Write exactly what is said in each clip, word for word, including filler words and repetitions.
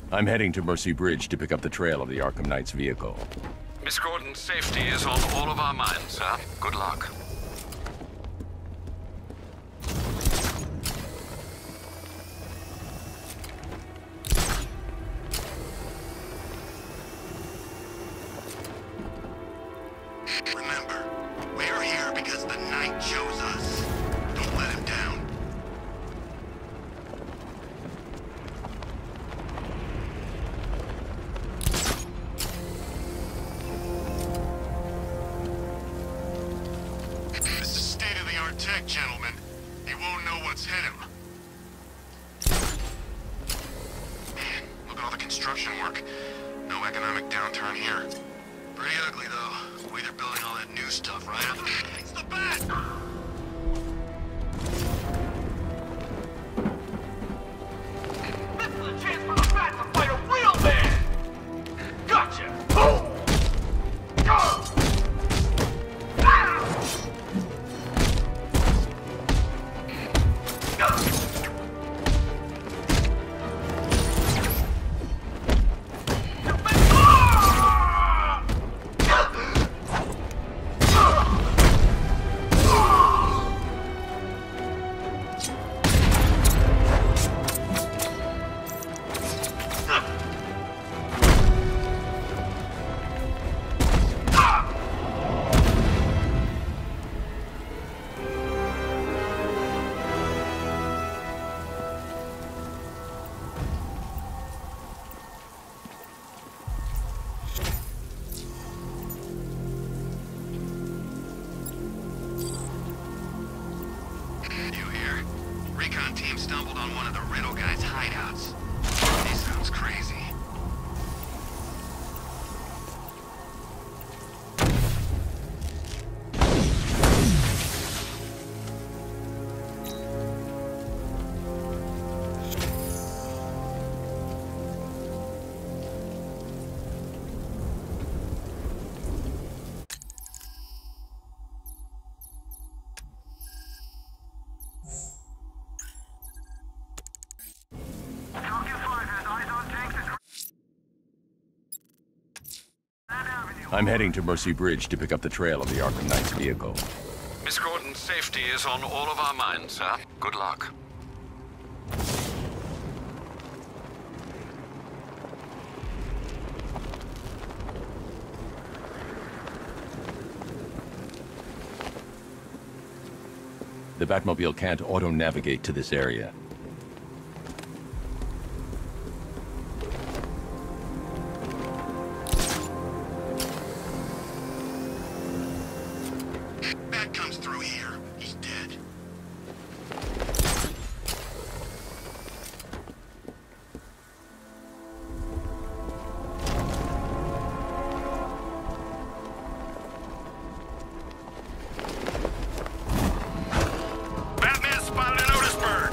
I'm heading to Mercy Bridge to pick up the trail of the Arkham Knight's vehicle. Miss Gordon's safety is on all of our minds, sir. Good luck. Remember, we're here because the Knight chose us. Don't let him down. This is state-of-the-art tech, gentlemen. He won't know what's hit him. Man, look at all the construction work. No economic downturn here. Pretty ugly, though. The way they're building all that new stuff, right? It's the bat! This is a chance for the bat to fight a real man! Gotcha! Boom! Go! Ah! Go! Recon team stumbled on one of the Riddle guy's hideouts. He sounds crazy. I'm heading to Mercy Bridge to pick up the trail of the Arkham Knight's vehicle. Miss Gordon's safety is on all of our minds, sir. Good luck. The Batmobile can't auto-navigate to this area. Bat comes through here. He's dead. Batman spotted in Otisburg!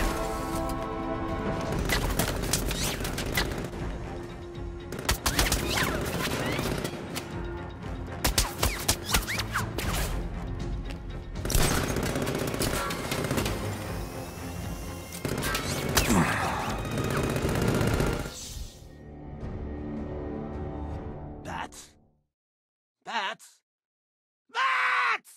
Bats? Bats? Bats!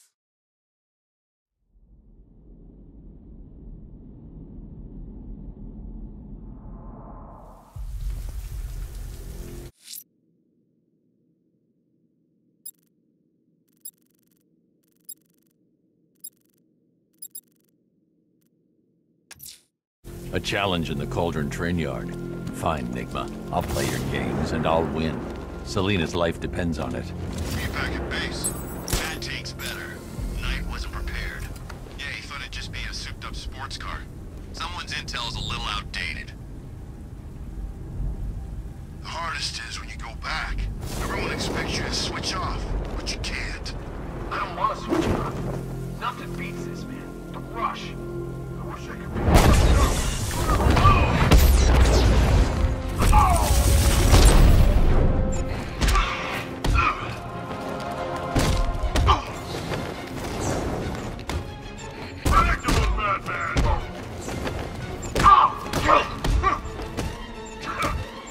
A challenge in the Cauldron train yard. Fine, Nigma. I'll play your games and I'll win. Selina's life depends on it. Be back at base. That takes better. Knight wasn't prepared. Yeah, he thought it'd just be a souped-up sports car. Someone's intel's a little outdated. The hardest is when you go back. Everyone expects you to switch off, but you can't. I don't want to switch it up. Nothing beats this, man. The rush. I wish I could be... Predictable, Batman!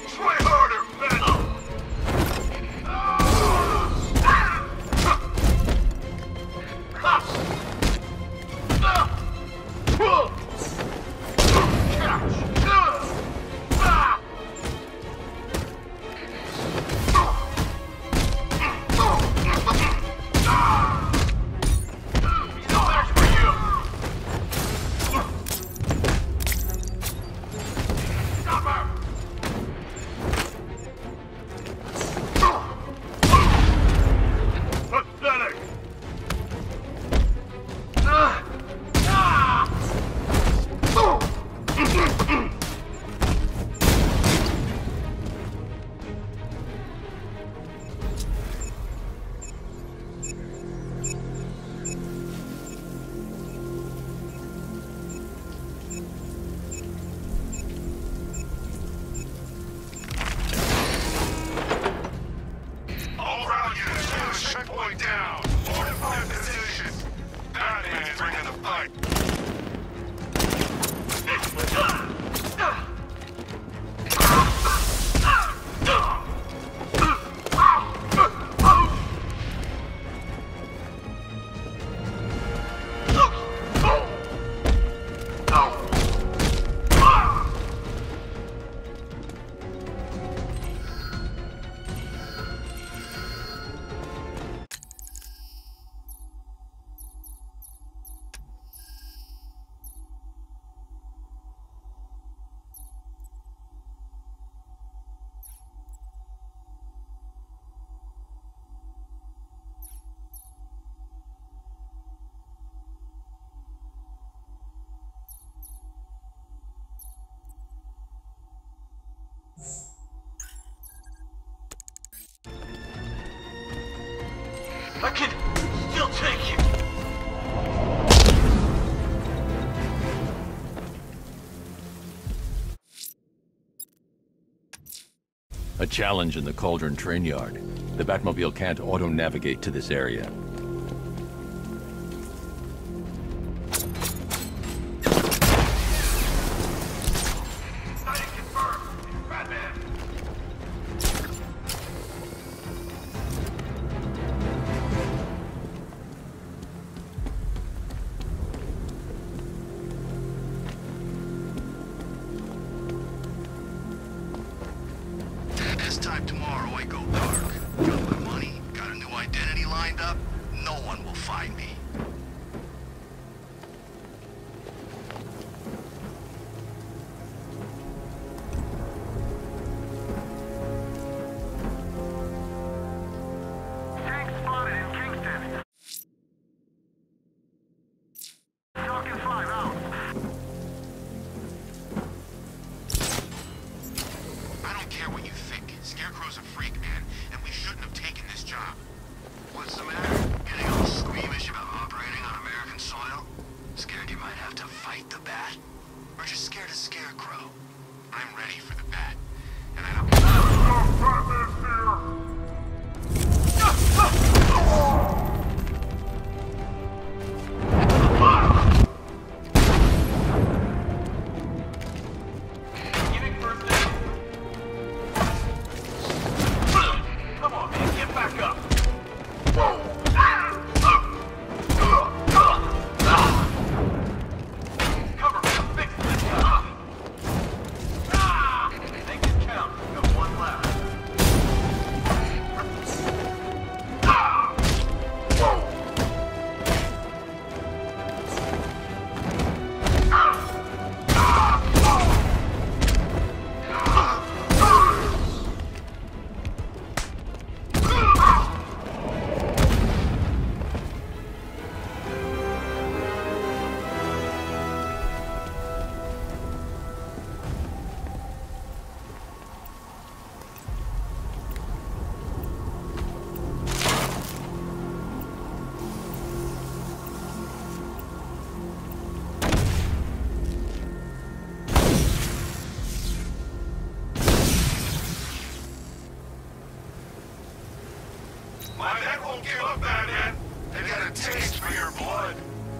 I can still take you. A challenge in the Cauldron train yard. The Batmobile can't auto-navigate to this area. Sighting confirmed. Batman. This time tomorrow I go dark. Got my money, got a new identity lined up. No one will find me. Tank spotted in Kingston. Falcon five out. I don't care what you think. Scarecrow's a freak, man, and we shouldn't have taken this job. What's the matter? Getting all squeamish about operating on American soil? Scared you might have to fight the Bat? Or just scared of Scarecrow? I'm ready for the Bat, and I don't... Giving first aid. Come on, man, get back up. Cover me, I'm fixing this guy. Make it count. Got one left. My men won't give up, Batman! They've got a taste for your blood!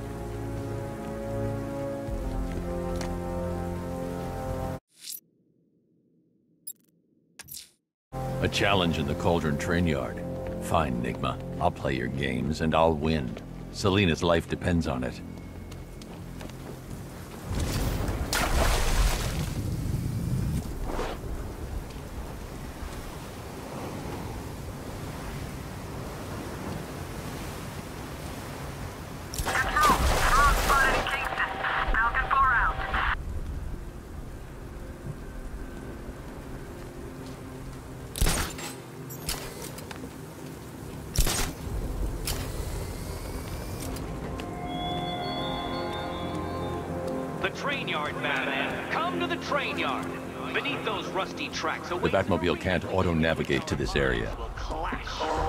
A challenge in the Cauldron train yard. Fine, Nigma. I'll play your games and I'll win. Selina's life depends on it. The train yard, Batman. Come to the train yard. Beneath those rusty tracks. The Batmobile can't auto-navigate to this area. Will clash.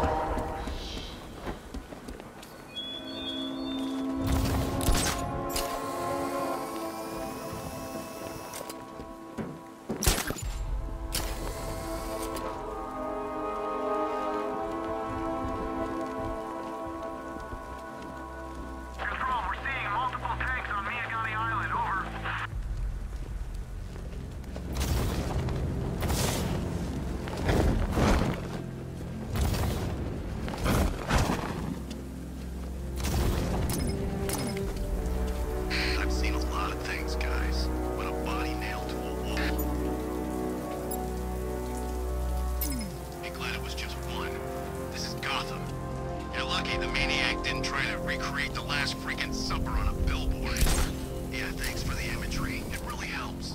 Control, we're seeing multiple tanks on Miyagami Island. Over. I've seen a lot of things, guys, but a body nailed to a wall. Be glad it was just one. This is Gotham. You're lucky the maniac didn't try to recreate the last freaking supper on a billboard. Yeah, thanks for the imagery. It really helps.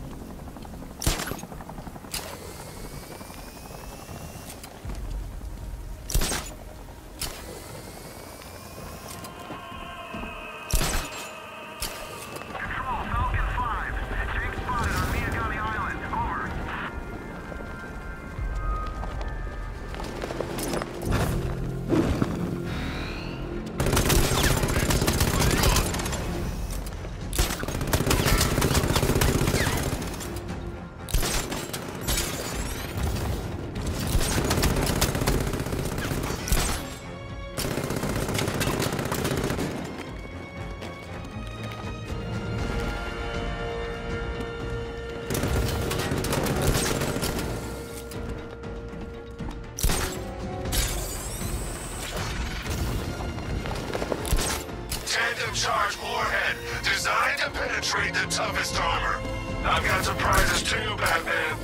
Control, Falcon five. Tank spotted on Miyagami Island. Over. charge warhead, designed to penetrate the toughest armor. I've got surprises too, Batman.